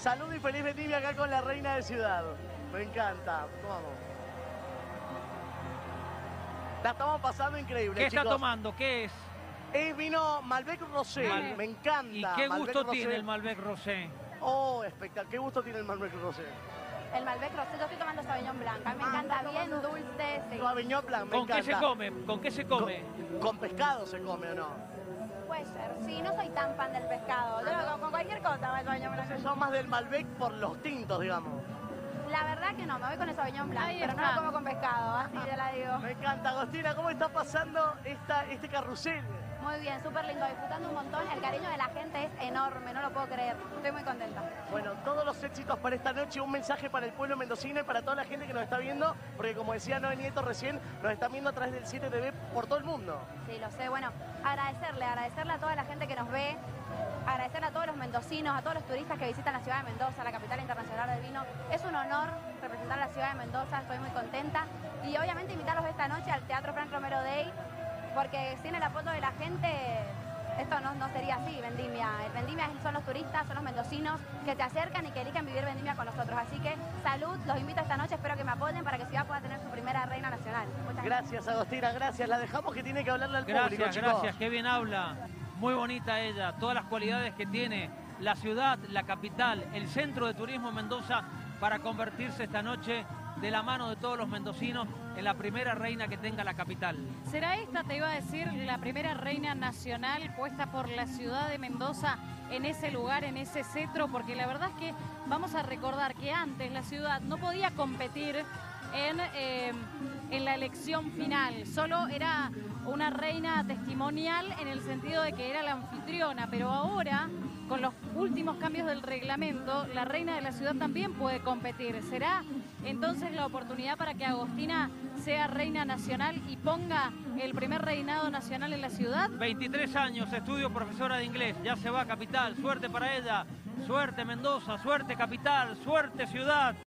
Salud y feliz vendimia acá con la reina de ciudad. Me encanta. Vamos. La estamos pasando increíble, ¿Qué chicos. está tomando? ¿Qué es? Vino Malbec Rosé. Me encanta. ¿Y qué Malbec gusto Rosé. tiene el Malbec Rosé? Oh, espectacular. ¿Qué gusto tiene el Malbec Rosé? El Malbec Rosé, yo estoy tomando Sauvignon Blanc. A mí me encanta bien dulce. Sí. Sauvignon Blanc, me ¿Con encanta. qué se come? ¿Con qué se come? Con pescado se come, ¿o no? Puede ser. Sí, no soy tan fan del pescado. Yo con cualquier cosa el Sauvignon Blanc. Son más del Malbec por los tintos, digamos. La verdad que no, me voy con el Sauvignon Blanc, Ahí pero no está. lo como con pescado, así te la digo. Me encanta, Agostina. ¿Cómo está pasando este carrusel? Muy bien, súper lindo, disfrutando un montón. El cariño de la gente es enorme, no lo puedo creer. Estoy muy contenta. Bueno, todos los éxitos para esta noche, un mensaje para el pueblo mendocino y para toda la gente que nos está viendo, porque como decía Noé Nieto recién, nos están viendo a través del 7 TV por todo el mundo. Sí, lo sé. Bueno, agradecerle a toda la gente que nos ve, agradecerle a todos los mendocinos, a todos los turistas que visitan la ciudad de Mendoza, la capital internacional del vino. Es un honor representar a la ciudad de Mendoza, estoy muy contenta. Y obviamente invitarlos esta noche al Teatro Frank Romero Day, porque sin el apoyo de la gente, esto no sería así, Vendimia. El Vendimia son los turistas, son los mendocinos que se acercan y que eligen vivir Vendimia con nosotros. Así que salud, los invito esta noche, espero que me apoyen para que Ciudad pueda tener su primera reina nacional. Muchas Gracias, Agostina, gracias. La dejamos que tiene que hablarle al público, Gracias, chicos. gracias. Qué bien habla. Muy bonita ella. Todas las cualidades que tiene la ciudad, la capital, el centro de turismo en Mendoza para convertirse esta noche de la mano de todos los mendocinos en la primera reina que tenga la capital. ¿Será esta, te iba a decir, la primera reina nacional puesta por la ciudad de Mendoza en ese lugar, en ese cetro? Porque la verdad es que vamos a recordar que antes la ciudad no podía competir en la elección final. Solo era una reina testimonial en el sentido de que era la anfitriona, pero ahora, con los últimos cambios del reglamento, la reina de la ciudad también puede competir. ¿Será entonces la oportunidad para que Agostina sea reina nacional y ponga el primer reinado nacional en la ciudad? 23 años, estudio profesora de inglés, ya se va a capital. Suerte para ella, suerte Mendoza, suerte capital, suerte ciudad.